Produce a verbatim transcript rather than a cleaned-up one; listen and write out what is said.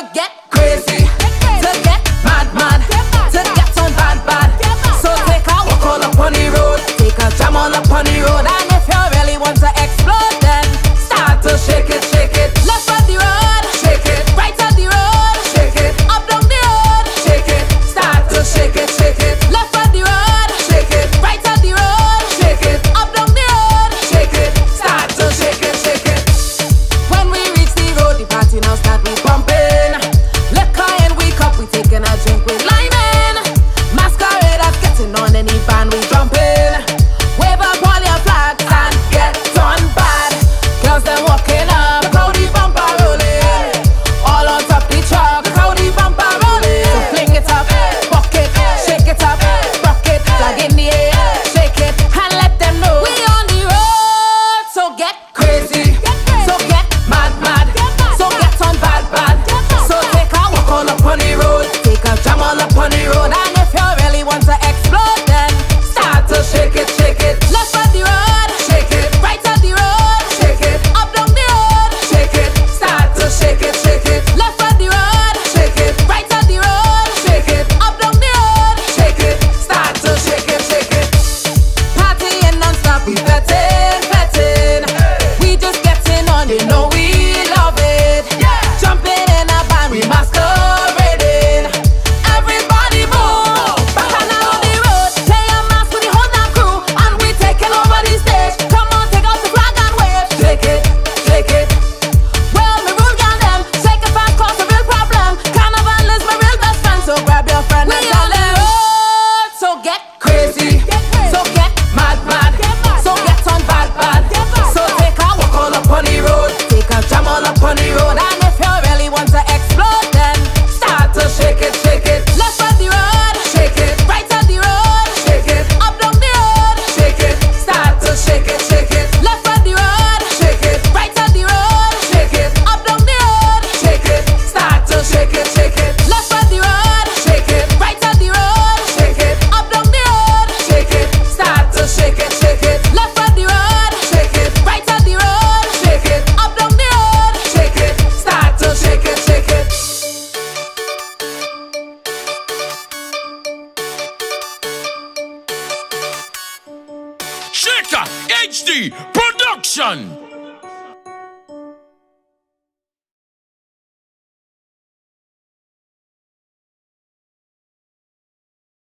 get crazy, to get mad, mad, to get on bad, bad. So take a walk all up on the road, take a jam all up on the road. And if you really want to explode, then start to shake it, shake it. Left on the road, shake it. Right on the road, shake it. Up down the road, shake it. Start to shake it, shake it. Left on the road, shake it. Right on the road, shake it. Up down the road, shake it. Start to shake it, shake it. When we reach the road, the party now start we pumping. Liquor in we cup, we taking a drink with liming. Masqueraders getting on any van we jumping. Wave up all your flags and get on bad. Girls them walking up, look how the bumper rolling. All on top the truck, look how the bumper rolling. So fling it up, buck it, shake it up, rock it, flag in the air, shake it and let them know we on the road. So get crazy, so get mad, mad, so get on bad, bad. So take a walk all up on the road, take a jam all up on the road. And if you really want to explode, then start to shake it, shake it. Left on the road, shake it. Right on the road, shake it. Up down the road, shake it. Start to shake it, shake it. Left on the road, shake it. Right on the road, shake it. Up down the road, shake it. Start to shake it, shake it. Partying non-stop, we fettin', fettin'. We just getting on, you know we love it. Jumping in a band, we masquerading. Everybody move, bacchanal on the road. Play a mask with the whole damn crew, and we taking over the stage. Come on, take out the flag and wave. Shake it, shake it. Well, me rule girl them, shake it fast, cause a real problem. Carnival is my real best friend, so grab your friend and tell them. So get crazy, so get mad, mad, so get on bad, bad. So take a walk all up on the road, take a jam all up on the road. And if you really want to explode, then start to shake it, shake it. Left on the road, shake it. Right on the road, shake it. Up down the road, shake it. Start to shake it, shake it. Left on the road, shake it. Right on the road, shake it. Up down the road, shake it. Start to shake it, shake it. Left on the road, shake it. Right on the road, shake it. Up down the road, shake it. Start to shake it, shake it. Left on the road, shake it. Right on the road, shake it. Up down the road, shake it. Start to shake it, shake it. Shaker H D Production.